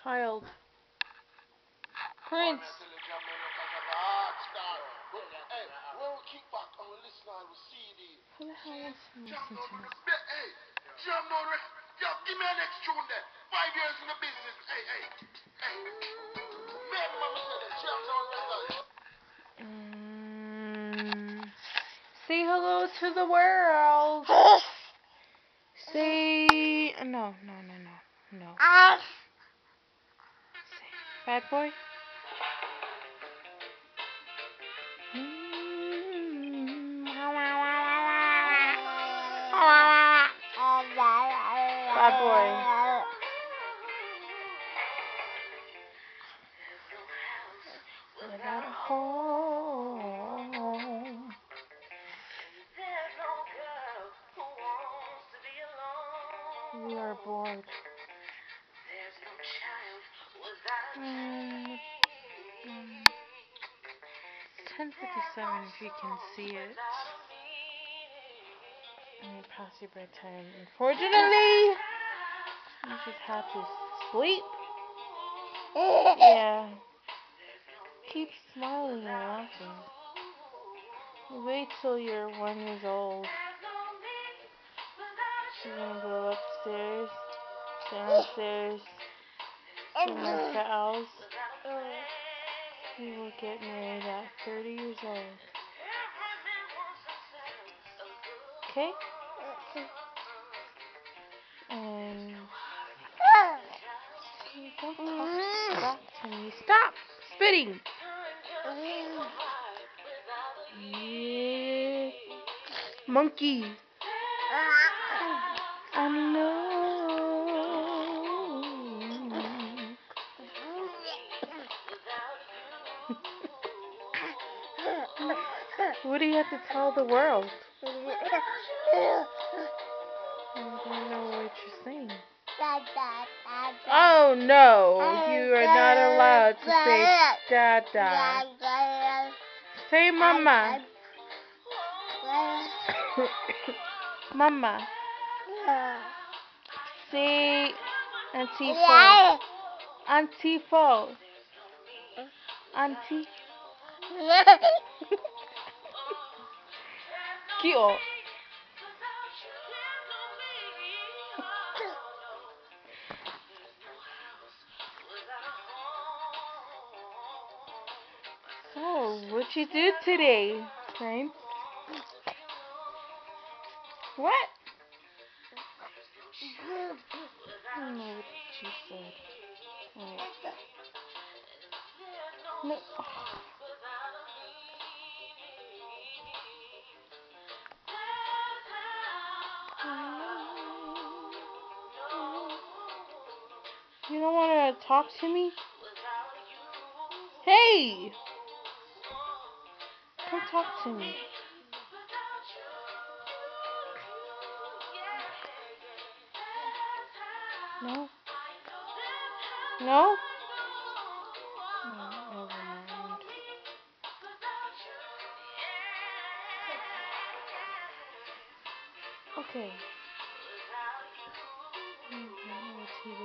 child. Prince. Who the hell wants to listen to this? Yo, give me an next tune there. 5 years in the business. Hey. Say hello to the world. Say no. Bad boy. Bad boy. Without a home. We are bored. 10:57 if you can see it. And past your bedtime. Unfortunately, you just have to sleep. Yeah. Keep smiling and laughing. Wait till you're 1 year old. You're gonna go upstairs, downstairs, to my house. You will get married at 30 years old. Okay? And don't talk back to me. Stop spitting! Yeah. Monkey. I know. What do you have to tell the world? I don't know what you're saying. Oh no, you are not allowed to say Dada. Say Mama. Mama. Say Auntie Fo. Auntie Fo. Auntie. Cute. So, what'd you do today, Frank? What? I don't know what she said. Wait. No. You don't want to talk to me? Hey! Come talk to me. No? No? Oh, never mind. Okay. TV.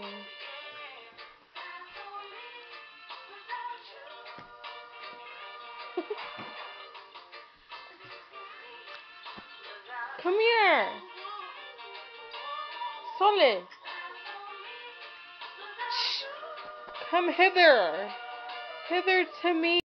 Come here. Sole. Come hither. Hither to me.